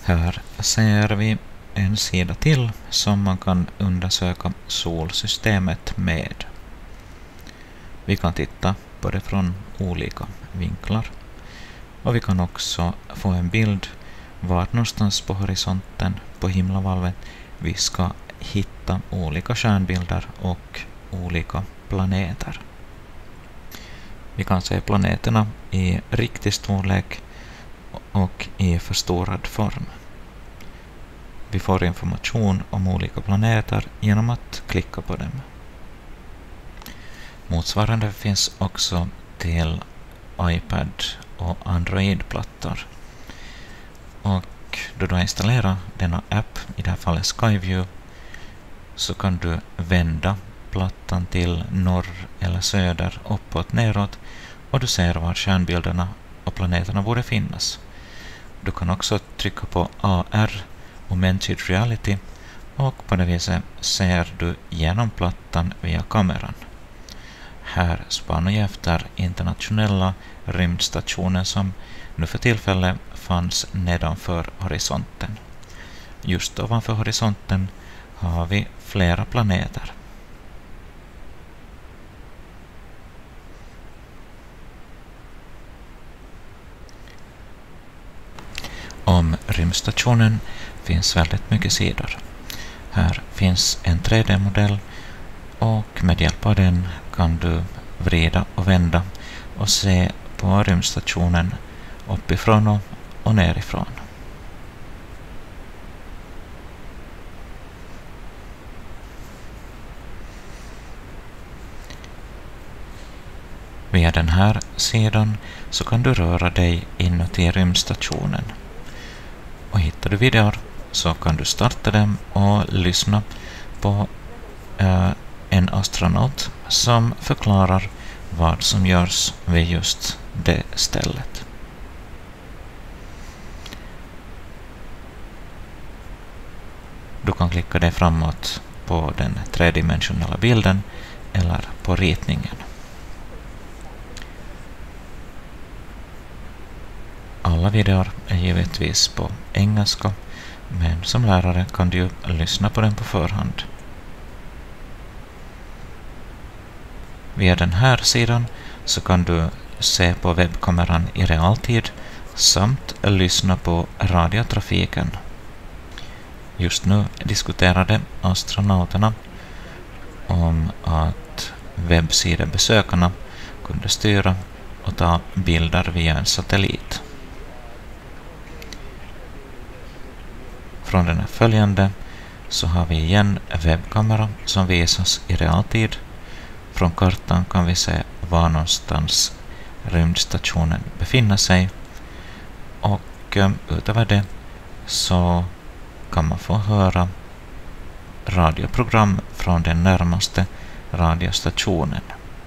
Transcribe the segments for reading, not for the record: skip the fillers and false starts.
Här ser vi en sida till som man kan undersöka solsystemet med. Vi kan titta på det från olika vinklar. Och vi kan också få en bild var någonstans på horisonten på himlavalvet vi ska hitta olika stjärnbilder och olika planeter. Vi kan se planeterna i riktig storlek och i förstorad form. Vi får information om olika planeter genom att klicka på dem. Motsvarande finns också till iPad och Android-plattor. Och då du installerar denna app, i det här fallet Skyview, så kan du vända plattan till norr eller söder, uppåt, neråt, och du ser var stjärnbilderna och planeterna borde finnas. Du kan också trycka på AR, Augmented Reality, och på det viset ser du genom plattan via kameran. Här spanar jag efter internationella rymdstationen som nu för tillfället fanns nedanför horisonten. Just ovanför horisonten har vi flera planeter. Om rymdstationen finns väldigt mycket sidor. Här finns en 3D-modell och med hjälp av den kan du vrida och vända och se på rymdstationen uppifrån och nerifrån. Via den här sidan så kan du röra dig inuti rymdstationen. Och hittar du videor så kan du starta dem och lyssna på en astronaut som förklarar vad som görs vid just det stället. Du kan klicka dig framåt på den tredimensionella bilden eller på ritningen. Alla videor är givetvis på engelska, men som lärare kan du lyssna på den på förhand. Via den här sidan så kan du se på webbkameran i realtid samt lyssna på radiotrafiken. Just nu diskuterade astronauterna om att webbsidebesökarna kunde styra och ta bilder via en satellit. Från den här följande så har vi igen en webbkamera som visas i realtid. Från kartan kan vi se var någonstans rymdstationen befinner sig, och utöver det så kan man få höra radioprogram från den närmaste radiostationen.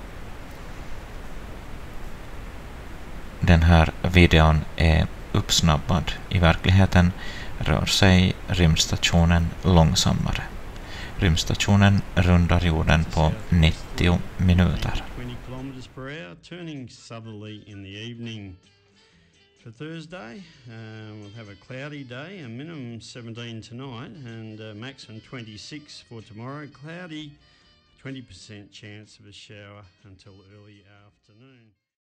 Den här videon är uppsnabbad. I verkligheten rör sig rymdstationen långsammare. Rymdstationen rundar jorden på 90 minuter. 20 kilometers per hour, turning southerly in the evening. For Thursday, we'll have a cloudy day, a minimum 17 tonight, and maximum 26 for tomorrow. Cloudy, 20% chance of a shower until early afternoon.